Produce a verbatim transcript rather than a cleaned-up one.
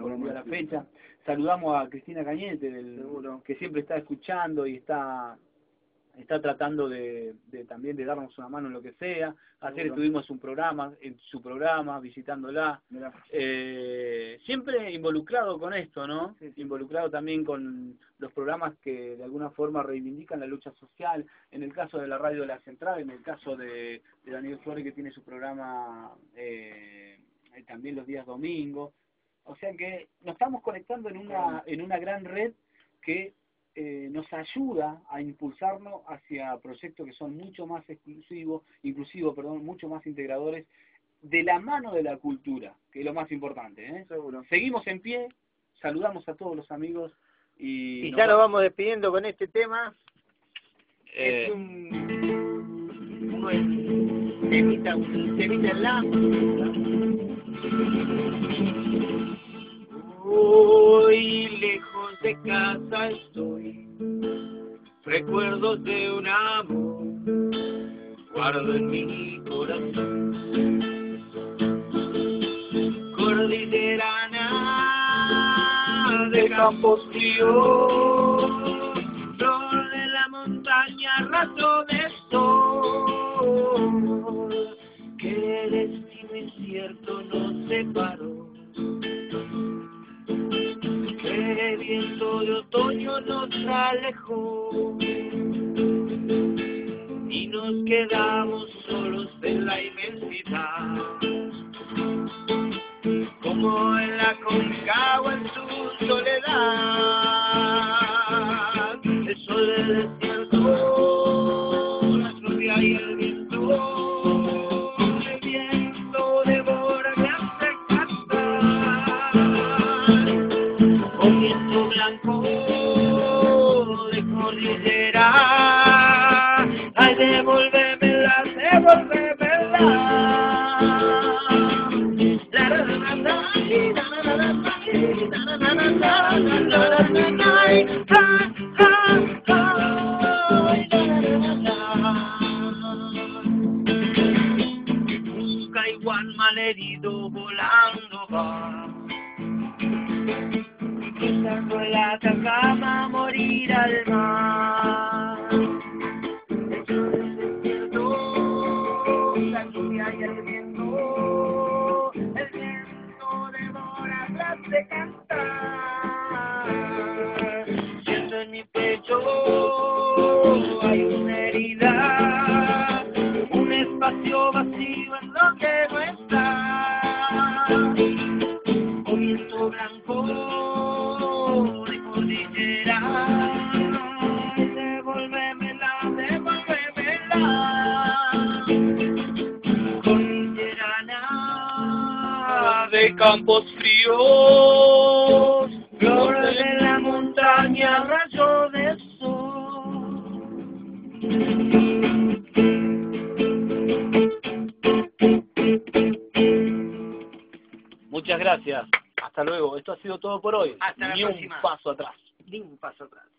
correspondió a la fecha. Saludamos a Cristina Cañete, del, que siempre está escuchando y está está tratando de, de también de darnos una mano en lo que sea. Ayer estuvimos un programa, en su programa, visitándola. Eh, siempre involucrado con esto, ¿no? Sí, sí. Involucrado también con los programas que de alguna forma reivindican la lucha social. En el caso de la Radio de la Central, en el caso de, de Daniel Flores, que tiene su programa eh, también los días domingos. O sea que nos estamos conectando en una, en una gran red que Eh, nos ayuda a impulsarnos hacia proyectos que son mucho más exclusivos, inclusivos, perdón, mucho más integradores, de la mano de la cultura, que es lo más importante, ¿eh? Seguro. Seguimos en pie, saludamos a todos los amigos y... Y ya nos vamos despidiendo con este tema. Eh, es un... un temita, un temita en la... Hoy lejos de casa estoy, recuerdos de un amor guardo en mi corazón. Cordillerana de campos fríos, flor de la montaña, rato de sol, que destino incierto nos separó. El viento de otoño nos alejó y nos quedamos solos en la inmensidad, como en la Concagua en su soledad. El sol del desierto, la lluvia y el viento, el viento devora y hace con viento blanco de cordillera, ay, devuélvemela, devuélvemela. La la la la la la un caiguán malherido volando va, cruzando el Atacama a morir al mar. Dentro del desierto, la lluvia y el viento, el viento devora tras de cantar. Siento en mi pecho hay una herida, un espacio vacío en donde no está. Con viento blanco de cordillera, devuélvemela, devuélvemela. Cordillerana de campos fríos, flor de la montaña, rayo de sol. Muchas gracias. Hasta luego. Esto ha sido todo por hoy. Hasta la Ni próxima. un paso atrás. Ni un paso atrás.